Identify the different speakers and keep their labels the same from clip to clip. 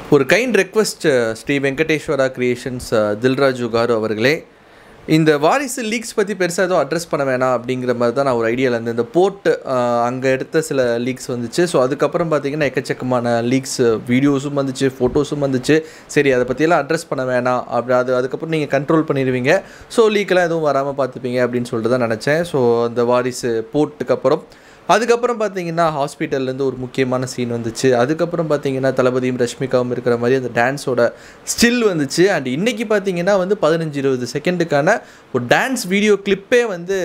Speaker 1: ஒரு kind request Sri Venkateswara creations Dil Raju garu அவர்களே, இந்த வாரிசு லீக்ஸ் பற்றி பெருசாக எதுவும் அட்ரஸ் பண்ண வேணாம் அப்படிங்கிற மாதிரி தான் நான் ஒரு ஐடியாவில் இருந்தேன். இந்த போர்ட் அங்கே எடுத்த சில லீக்ஸ் வந்துச்சு. ஸோ அதுக்கப்புறம் பார்த்திங்கன்னா எக்கச்சக்கமான லீக்ஸ் வீடியோஸும் வந்துச்சு, ஃபோட்டோஸும் வந்துச்சு. சரி, அதை பற்றியெல்லாம் அட்ரஸ் பண்ண வேணாம் அதுக்கப்புறம் நீங்கள் கண்ட்ரோல் பண்ணிடுவீங்க, ஸோ லீக்கெல்லாம் எதுவும் வராமல் பார்த்துப்பீங்க அப்படின்னு சொல்லிட்டு தான் நினச்சேன். ஸோ அந்த வாரிசு போர்ட்டுக்கு அதுக்கப்புறம் பார்த்தீங்கன்னா ஹாஸ்பிட்டல்லேருந்து ஒரு முக்கியமான சீன் வந்துச்சு. அதுக்கப்புறம் பார்த்தீங்கன்னா தளபதியும் ரஷ்மிகாவும் இருக்கிற மாதிரி அந்த டான்ஸோட ஸ்டில் வந்துச்சு. அண்ட் இன்றைக்கி பார்த்தீங்கன்னா 15-20 செகண்டுக்கான ஒரு டான்ஸ் வீடியோ கிளிப்பே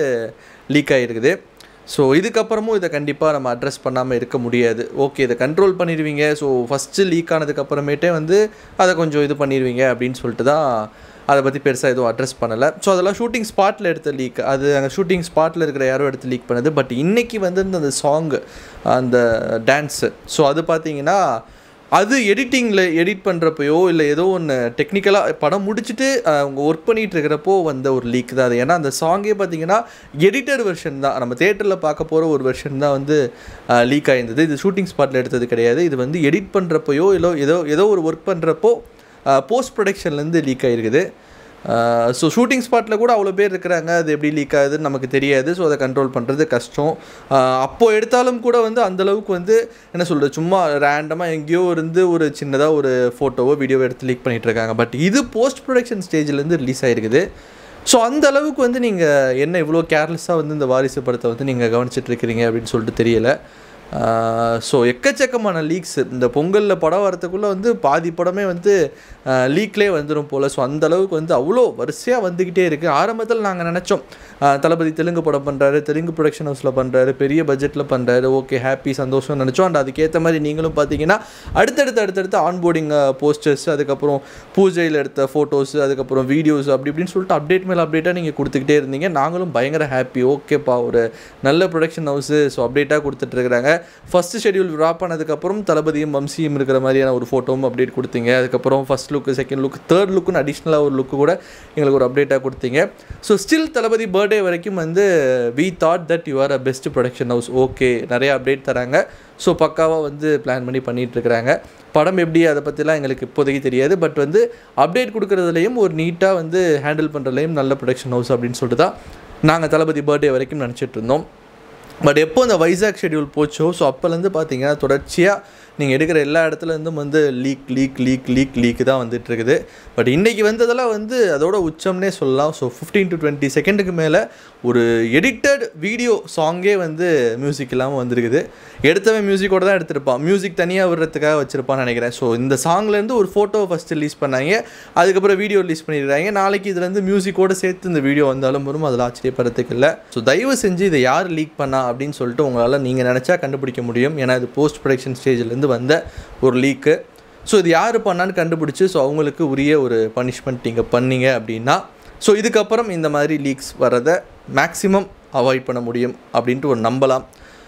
Speaker 1: லீக் ஆகிருக்குது. ஸோ இதுக்கப்புறமும் இதை கண்டிப்பாக நம்ம அட்ரஸ் பண்ணாமல் இருக்க முடியாது. ஓகே, இதை கண்ட்ரோல் பண்ணிடுவீங்க, ஸோ ஃபஸ்ட்டு லீக் ஆனதுக்கப்புறமேட்டே அதை கொஞ்சம் இது பண்ணிடுவீங்க அப்படின்னு சொல்லிட்டு தான் அதை பற்றி பெருசாக எதுவும் அட்ரஸ் பண்ணலை. ஸோ அதெல்லாம் ஷூட்டிங் ஸ்பாட்டில் எடுத்த லீக், அது அங்கே ஷூட்டிங் ஸ்பாட்டில் இருக்கிற யாரோ எடுத்து லீக் பண்ணுது. பட் இன்றைக்கி அந்த சாங்கு, அந்த டான்ஸு, ஸோ அது பார்த்திங்கன்னா அது எடிட் பண்ணுறப்பையோ இல்லை ஏதோ ஒன்று டெக்னிக்கலாக படம் முடிச்சுட்டு அவங்க ஒர்க் பண்ணிகிட்டு இருக்கிறப்போ ஒரு லீக் தான் அது. ஏன்னா அந்த சாங்கே பார்த்திங்கன்னா எடிட்டட் வெர்ஷன் தான், நம்ம தேட்டரில் பார்க்க போகிற ஒரு வெர்ஷன் தான் லீக் ஆகிருந்தது. இது ஷூட்டிங் ஸ்பாட்டில் எடுத்தது கிடையாது. இது எடிட் பண்ணுறப்பையோ இல்லை ஏதோ ஒரு ஒர்க் பண்ணுறப்போ போஸ்ட் ப்ரொடக்ஷன்லேருந்து லீக் ஆகிருக்குது. ஸோ ஷூட்டிங் ஸ்பாட்டில் கூட அவ்வளோ பேர் இருக்கிறாங்க, அது எப்படி லீக் ஆகுதுன்னு நமக்கு தெரியாது. ஸோ அதை கண்ட்ரோல் பண்ணுறது கஷ்டம். அப்போது எடுத்தாலும் கூட அந்தளவுக்கு என்ன சொல்கிறது, சும்மா ரேண்டமாக எங்கேயோ இருந்து ஒரு சின்னதாக ஒரு ஃபோட்டோவோ வீடியோவோ எடுத்து லீக் பண்ணிகிட்ருக்காங்க. பட் இது போஸ்ட் ப்ரொடக்ஷன் ஸ்டேஜ்லேருந்து ரிலீஸ் ஆகிருக்குது. ஸோ அந்த அளவுக்கு நீங்கள் என்ன இவ்வளோ கேர்லெஸ்ஸாக இந்த வாரிசு படத்தை நீங்கள் கவனிச்சிட்ருக்கிறீங்க அப்படின்னு சொல்லிட்டு தெரியலை. ஸோ எக்கச்சக்கமான லீக்ஸ் இந்த பொங்கலில் படம் வரத்துக்குள்ளே பாதி படமே லீக்லேயே வந்துடும் போல். ஸோ அந்தளவுக்கு அவ்வளோ வரிசையாக வந்துக்கிட்டே இருக்குது. ஆரம்பத்தில் நாங்கள் நினச்சோம் தளபதி தெலுங்கு படம் பண்ணுறாரு, தெலுங்கு ப்ரொடக்ஷன் ஹவுஸில் பண்ணுறாரு, பெரிய பட்ஜெட்டில் பண்ணுறாரு, ஓகே ஹாப்பி சந்தோஷம் நினச்சோம். அண்ட் அதுக்கேற்ற மாதிரி நீங்களும் பார்த்தீங்கன்னா அடுத்தடுத்து ஆன்போர்டிங் போஸ்டர்ஸ், அதுக்கப்புறம் பூஜையில் எடுத்த ஃபோட்டோஸ், அதுக்கப்புறம் வீடியோஸ் அப்படி இப்படின்னு சொல்லிட்டு அப்டேட் மேலே அப்டேட்டாக நீங்கள் கொடுத்துக்கிட்டே இருந்தீங்க. நாங்களும் பயங்கர ஹாப்பி, ஓகேப்பா ஒரு நல்ல ப்ரொடக்ஷன் ஹவுஸு, ஸோ அப்டேட்டாக கொடுத்துட்ருக்குறாங்க. ஃபஸ்ட்டு ஷெடியூல் ட்ராப் ஆனதுக்கப்புறம் தளபதியும் வம்சியும் இருக்கிற மாதிரியான ஒரு ஃபோட்டோவும் அப்டேட் கொடுத்தீங்க. அதுக்கப்புறம் first look, second look, third லுக்குன்னு அடிஷ்னலாக ஒரு லுக்கு கூட எங்களுக்கு ஒரு அப்டேட்டாக கொடுத்தீங்க. ஸோ ஸ்டில் தளபதி பர்த்டே வரைக்கும் we thought that you are a best production house. Okay, நிறைய அப்டேட் தராங்க. ஸோ பக்காவாக பிளான் பண்ணிகிட்ருக்குறாங்க. படம் எப்படி அதை பற்றிலாம் எங்களுக்கு இப்போதைக்கு தெரியாது. பட் அப்டேட் கொடுக்குறதுலையும் ஒரு நீட்டாக ஹேண்டில் பண்ணுறதுலையும் நல்ல ப்ரொடக்ஷன் ஹவுஸ் அப்படின்னு சொல்லிட்டு தான் நாங்கள் தளபதி பர்த்டே வரைக்கும் நினச்சிட்டு இருந்தோம். பட் எப்போ அந்த வைசாக் ஷெடியூல் போச்சோ, ஸோ அப்போலேருந்து பார்த்தீங்கன்னா தொடர்ச்சியாக நீங்கள் எடுக்கிற எல்லா இடத்துலேருந்தும் லீக் தான் வந்துட்டுருக்குது. பட் இன்றைக்கி வந்ததெல்லாம் அதோட உச்சம்னே சொல்லலாம். ஸோ 15-20 செகண்டுக்கு மேலே ஒரு எடிட்டட் வீடியோ சாங்கே மியூசிக் இல்லாமல் வந்திருக்குது. எடுத்தவன் மியூசிக்கோடு தான் எடுத்திருப்பான், மியூசிக் தனியாக விடுறதுக்காக வச்சுருப்பான்னு நினைக்கிறேன். ஸோ இந்த சாங்லேருந்து ஒரு ஃபோட்டோ ஃபஸ்ட்டு ரிலீஸ் பண்ணாங்க, அதுக்கப்புறம் வீடியோ ரிலீஸ் பண்ணிடுறாங்க. நாளைக்கு இதுலேருந்து மியூசிக்கோடு சேர்த்து இந்த வீடியோ வந்தாலும் வரும், அதில் ஆச்சரியப்படுறதுக்கு இல்லை. ஸோ தயவு செஞ்சு இதை யார் லீக் பண்ணா அப்படின்னு சொல்லிட்டு உங்களால் நீங்கள் நினச்சா கண்டுபிடிக்க முடியும். ஏன்னா இது போஸ்ட் ப்ரொடக்ஷன் ஸ்டேஜ்லேருந்து வந்த ஒரு லீக்கு. ஸோ இது யார் பண்ணான்னு கண்டுபிடிச்சி ஸோ அவங்களுக்கு உரிய ஒரு பனிஷ்மெண்ட் நீங்கள் பண்ணீங்க அப்படின்னா ஸோ இதுக்கப்புறம் இந்த மாதிரி லீக்ஸ் வரதை மேக்ஸிமம் அவாய்ட் பண்ண முடியும் அப்படின்ட்டு ஒரு நம்பலாம்.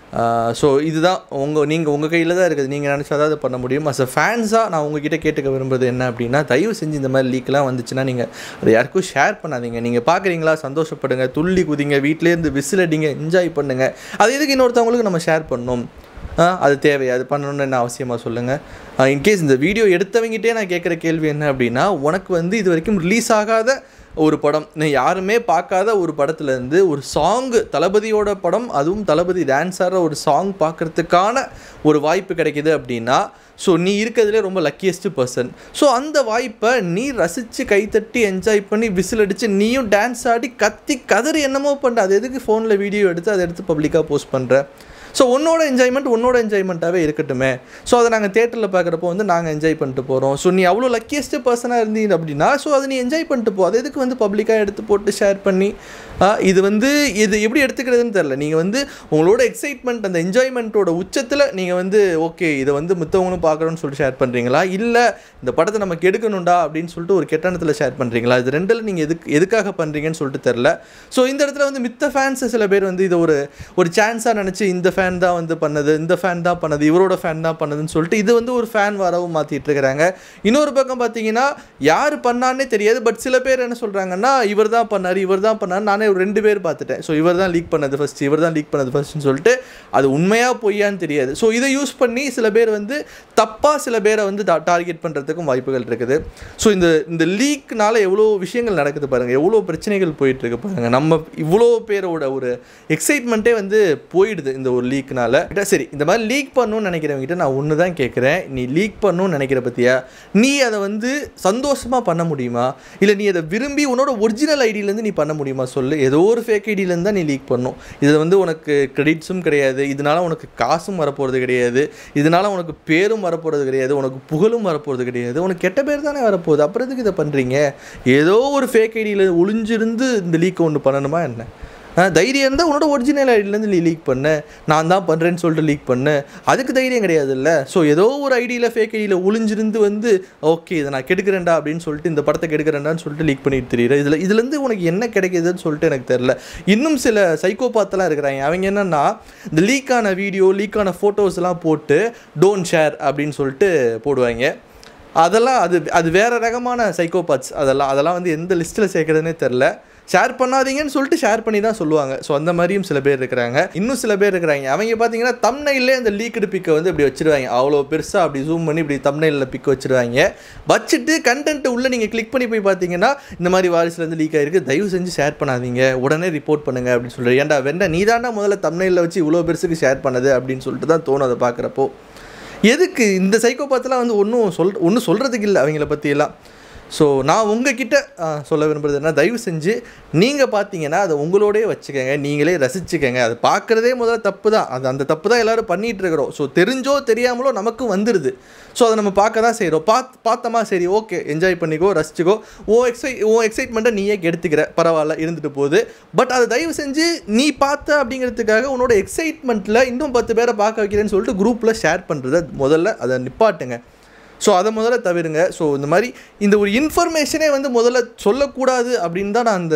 Speaker 1: ஸோ இதுதான் உங்கள் கையில் தான் இருக்குது. நீங்கள் நினச்சா தான் அதை பண்ண முடியும். அஸ் அ ஃபேன்ஸாக நான் உங்ககிட்ட கேட்டுக்க விரும்புகிறது என்ன அப்படின்னா, தயவு செஞ்சு இந்த மாதிரி லீக்லாம் வந்துச்சுன்னா நீங்கள் அதை யாருக்கும் ஷேர் பண்ணாதீங்க. நீங்கள் பார்க்குறீங்களா, சந்தோஷப்படுங்க, துள்ளி குதிங்க, வீட்டிலேருந்து விசில் அடிங்க, என்ஜாய் பண்ணுங்கள். அது எதுக்கு இன்னொருத்தவங்களுக்கு நம்ம ஷேர் பண்ணணும்? அது தேவையா? அது பண்ணணும்னு என்ன அவசியமாக சொல்லுங்கள். இன்கேஸ் இந்த வீடியோ எடுத்தவங்கிட்டே நான் கேட்குற கேள்வி என்ன அப்படின்னா, உனக்கு இது வரைக்கும் ரிலீஸ் ஆகாத ஒரு படம், யாருமே பார்க்காத ஒரு படத்துலேருந்து ஒரு சாங்கு, தளபதியோட படம், அதுவும் தளபதி டான்ஸ் ஆடுற ஒரு சாங் பார்க்குறதுக்கான ஒரு வாய்ப்பு கிடைக்கிது அப்படின்னா ஸோ நீ இருக்கிறதுலே ரொம்ப லக்கியஸ்ட்டு பர்சன். ஸோ அந்த வாய்ப்பை நீ ரசித்து கைத்தட்டி என்ஜாய் பண்ணி விசில் அடித்து நீயும் டான்ஸ் ஆடி கத்தி கதறி என்னமோ பண்ணுற, அது எதுக்கு ஃபோனில் வீடியோ எடுத்து அதை எடுத்து பப்ளிக்காக போஸ்ட் பண்ணுற? ஸோ உன்னோட என்ஜாய்மெண்ட்டாகவே இருக்கட்டுமே. ஸோ அதை நாங்கள் தேட்டரில் பார்க்குறப்போ நாங்கள் என்ஜாய் பண்ணிட்டு போகிறோம். ஸோ நீ அவ்வளோ லக்கியஸ்ட்டு பர்சனாக இருந்தீங்க அப்படின்னா ஸோ அதை நீ என்ஜாய் பண்ணிட்டு போ. அது எதுக்கு பப்ளிக்காக எடுத்து போட்டு ஷேர் பண்ணி இது எப்படி எடுத்துக்கிறதுன்னு தெரில. நீங்கள் உங்களோட எக்ஸைட்மெண்ட், அந்த என்ஜாய்மெண்ட்டோட உச்சத்தில் நீங்கள் ஓகே இதை மித்தவங்களும் பார்க்குறோன்னு சொல்லிட்டு ஷேர் பண்ணுறீங்களா, இல்லை இந்த படத்தை நமக்கு எடுக்கணும்டா அப்படின்னு சொல்லிட்டு ஒரு கெட்டணத்தில் ஷேர் பண்ணுறீங்களா? இது ரெண்டில் நீங்கள் எதுக்காக பண்ணுறீங்கன்னு சொல்லிட்டு தெரில. ஸோ இந்த இடத்துல மித்த ஃபேன்ஸை சில பேர் இதை ஒரு சான்ஸாக நினச்சி இந்த ஃபேன் தான் பண்ணது, இந்த ஃபேன் தான் பண்ணது, இவரோட ஃபேன் தான் பண்ணதுன்னு சொல்லிட்டு இது ஒரு ஃபேன் வாரவும் மாற்றிட்டு இருக்கிறாங்க. இன்னொரு பக்கம் பார்த்தீங்கன்னா யார் பண்ணான்னே தெரியாது. பட் சில பேர் என்ன சொல்கிறாங்கன்னா, இவர் தான் பண்ணார் நானே ஒரு 2 பேர் பார்த்துட்டேன். ஸோ இவர் தான் லீக் பண்ணது ஃபஸ்ட்டு, இவர் தான் லீக் பண்ணது ஃபஸ்ட்டுன்னு சொல்லிட்டு அது உண்மையாக பொய்யான்னு தெரியாது. ஸோ இதை யூஸ் பண்ணி சில பேர் வந்து தப்பாக சில பேரை வந்து டார்கெட் பண்ணுறதுக்கும் வாய்ப்புகள் இருக்குது. ஸோ இந்த லீக்னால எவ்வளோ விஷயங்கள் நடக்குது பாருங்கள், எவ்வளோ பிரச்சனைகள் போயிட்டுருக்கு பாருங்கள். நம்ம இவ்வளோ பேரோட ஒரு எக்ஸைட்மெண்ட்டே வந்து போயிடுது இந்த ஒரு லீக்னால. சரி, இந்த மாதிரி லீக் பண்ணணும்னு நினைக்கிறவங்ககிட்ட நான் ஒன்று தான் கேட்குறேன், நீ லீக் பண்ணணும்னு நினைக்கிற பற்றியா, நீ அதை வந்து சந்தோஷமாக பண்ண முடியுமா, இல்லை நீ அதை விரும்பி உன்னோட ஒரிஜினல் ஐடியிலேருந்து நீ பண்ண முடியுமா சொல்லு. ஏதோ ஒரு ஃபேக் ஐடியிலேருந்து தான் நீ லீக் பண்ணணும். இதில் வந்து உனக்கு கிரெடிட்ஸும் கிடையாது, இதனால் உனக்கு காசும் வரப்போகிறது கிடையாது, இதனால் உனக்கு பேரும் வரப்போகிறது கிடையாது, உனக்கு புகழும் வரப்போகிறது கிடையாது, உனக்கு கெட்ட பேர் தானே வரப்போகுது. அப்புறம் எதுக்கு இதை பண்ணுறீங்க? ஏதோ ஒரு ஃபேக் ஐடியில் ஒளிஞ்சிருந்து இந்த லீக்கை ஒன்று பண்ணணுமா என்ன? தைரியம் இருந்தால் உன்னோட ஒரிஜினல் ஐடியிலேருந்து நீ லீக் பண்ணு, நான் தான் பண்ணுறேன்னு சொல்லிட்டு லீக் பண்ணு. அதுக்கு தைரியம் கிடையாது இல்லை. ஸோ ஏதோ ஒரு ஐடியில் ஃபேக் ஐடியில் ஒளிஞ்சிருந்து வந்து ஓகே இதை நான் கெடுக்கிறேன்டா அப்படின்னு சொல்லிட்டு இந்த படத்தை கெடுக்கிறேன்டான்னு சொல்லிட்டு லீக் பண்ணிட்டு தெரியுற. இதுலேருந்து உனக்கு என்ன கிடைக்கிதுன்னு சொல்லிட்டு எனக்கு தெரில. இன்னும் சில சைக்கோபாத்தெல்லாம் இருக்கிறாங்க. அவங்க என்னென்னா இந்த லீக்கான வீடியோ, லீக்கான ஃபோட்டோஸ்லாம் போட்டு டோன்ட் ஷேர் அப்படின்னு சொல்லிட்டு போடுவாங்க. அதெல்லாம் அது வேறு ரகமான சைக்கோபாத்ஸ். அதெல்லாம் வந்து எந்த லிஸ்ட்டில் சேர்க்குறதுனே தெரில. ஷேர் பண்ணாதீங்கன்னு சொல்லிட்டு ஷேர் பண்ணி தான் சொல்லுவாங்க. ஸோ அந்த மாதிரியும் சில பேர் இருக்கிறாங்க. இன்னும் சில பேர் இருக்கிறாங்க, அவங்க பார்த்தீங்கன்னா தம்ப்நெயிலே அந்த லீக்டு பிக்கை வந்து இப்படி வச்சுருவாங்க. அவ்வளோ பெருசாக அப்படி ஜூம் பண்ணி இப்படி தம்ப்நெயிலில் பிக் வச்சுருவாங்க. வச்சுட்டு கண்டென்ட் உள்ளே நீங்கள் கிளிக் பண்ணி போய் பார்த்தீங்கன்னா இந்த மாதிரி வாரிசுலேருந்து லீக் ஆகிருக்கு, தயவு செஞ்சு ஷேர் பண்ணாதீங்க, உடனே ரிப்போர்ட் பண்ணுங்கள் அப்படின்னு சொல்கிறேன். ஏன்டா வேண்டா நீ தாண்டா முதல்ல தம்ப்நெயிலில் வச்சு இவ்வளோ பெருசுக்கு ஷேர் பண்ணது அப்படின்னு சொல்லிட்டு தான் தோணும் அதை பார்க்குறப்போ. எதுக்கு இந்த சைக்கோபாத்தெலாம் வந்து ஒன்றும் சொல்கிறதுக்கு இல்லை அவங்கள பற்றியெல்லாம். ஸோ நான் உங்ககிட்ட சொல்ல விரும்புகிறது என்ன, தயவு செஞ்சு நீங்கள் பார்த்தீங்கன்னா அதை உங்களோடய வச்சுக்கோங்க, நீங்களே ரசிச்சுக்கோங்க. அது பார்க்குறதே முதல்ல தப்பு தான், அந்த தப்பு தான் எல்லோரும் பண்ணிகிட்டு இருக்கிறோம். ஸோ தெரிஞ்சோ தெரியாமலோ நமக்கும் வந்துடுது. ஸோ அதை நம்ம பார்க்க தான் செய்கிறோம். பார்த்தோமா சரி ஓகே என்ஜாய் பண்ணிக்கோ, ரசிச்சுக்கோ, ஓ எக்ஸைட்மெண்ட்டை நீயே கெடுத்துக்கிற, பரவாயில்ல இருந்துட்டு போகுது. பட் அதை தயவு செஞ்சு நீ பார்த்த அப்படிங்கிறதுக்காக உன்னோட எக்ஸைட்மெண்ட்டில் இன்னும் 10 பேரை பார்க்க வைக்கிறேன்னு சொல்லிட்டு குரூப்பில் ஷேர் பண்ணுறத முதல்ல அதை நிப்பாட்டுங்க. ஸோ அதை முதல்ல தவிருங்க. ஸோ இந்த மாதிரி இந்த ஒரு இன்ஃபர்மேஷனே வந்து முதல்ல சொல்லக்கூடாது அப்படின்னு தான் நான் அந்த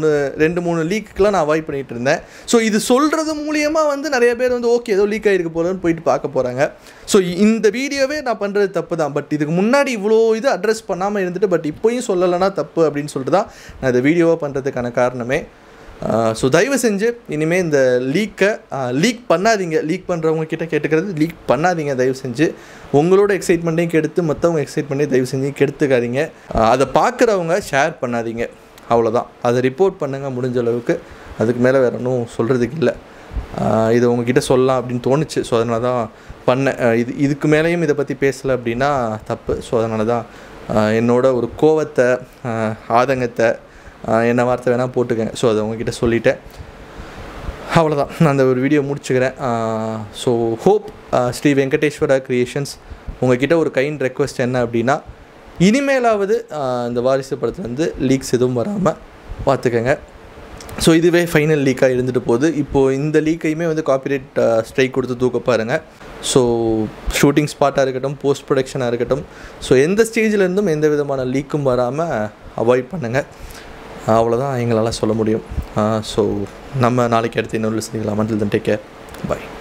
Speaker 1: 2-3 லீக்குக்கெலாம் நான் அவாய்ட் பண்ணிகிட்டு இருந்தேன். ஸோ இது சொல்கிறது மூலியமாக வந்து நிறைய பேர் வந்து ஓகே ஏதோ லீக் ஆகிருக்கு போலன்னு போயிட்டு பார்க்க போகிறாங்க. ஸோ இந்த வீடியோவே நான் பண்ணுறது தப்பு தான். பட் இதுக்கு முன்னாடி இவ்வளோ இது அட்ரஸ் பண்ணாமல் இருந்துட்டு பட் இப்போயும் சொல்லலைன்னா தப்பு அப்படின்னு சொல்லிட்டு தான் நான் இந்த வீடியோவாக பண்ணுறதுக்கான காரணமே. ஸோ தயவு செஞ்சு இனிமேல் இந்த லீக் பண்ணாதீங்க. லீக் பண்ணுறவங்க கிட்ட கேட்டுக்கிறது, லீக் பண்ணாதீங்க தயவு செஞ்சு. உங்களோட எக்ஸைட்மெண்ட்டையும் கெடுத்து மற்றவங்க எக்ஸைட்மெண்ட்டையும் தயவு செஞ்சு கெடுத்துக்காதீங்க. அதை பார்க்குறவங்க ஷேர் பண்ணாதீங்க, அவ்வளோதான். அதை ரிப்போர்ட் பண்ணுங்கள் முடிஞ்ச அளவுக்கு. அதுக்கு மேலே வேறு ஒன்றும் சொல்கிறதுக்கு இல்லை. இதை உங்ககிட்ட சொல்லலாம் அப்படின்னு தோணுச்சு. ஸோ அதனால தான் பண்ணேன். இதுக்கு மேலேயும் இதை பற்றி பேசலை அப்படின்னா தப்பு. ஸோ அதனால தான் என்னோட ஒரு கோவத்தை, ஆதங்கத்தை, என்ன வார்த்தை வேணால் போட்டுக்கங்க. ஸோ அதை உங்ககிட்ட சொல்லிட்டேன், அவ்வளோதான். நான் அந்த ஒரு வீடியோ முடிச்சுக்கிறேன். So hope Sri Venkateswara creations உங்ககிட்ட ஒரு கைண்ட் ரெக்வெஸ்ட் என்ன அப்படின்னா, இனிமேலாவது இந்த வாரிசு படத்தில் வந்து லீக்ஸ் எதுவும் வராமல் பார்த்துக்கங்க. ஸோ இதுவே ஃபைனல் லீக்காக இருந்துட்டு போகுது. இப்போது இந்த லீக்கையுமே வந்து காப்பிரைட் ஸ்ட்ரைக் கொடுத்து தூக்க பாருங்கள். ஸோ ஷூட்டிங் ஸ்பாட்டாக இருக்கட்டும், போஸ்ட் ப்ரொடக்ஷனாக இருக்கட்டும், ஸோ எந்த ஸ்டேஜில் எந்த விதமான லீக்கும் வராமல் அவாய்ட் பண்ணுங்கள். அவ்வளோதான் எங்களால் சொல்ல முடியும். ஸோ நம்ம நாளைக்கு அடுத்து இன்னொரு சந்திக்கலாம். until then take care, bye.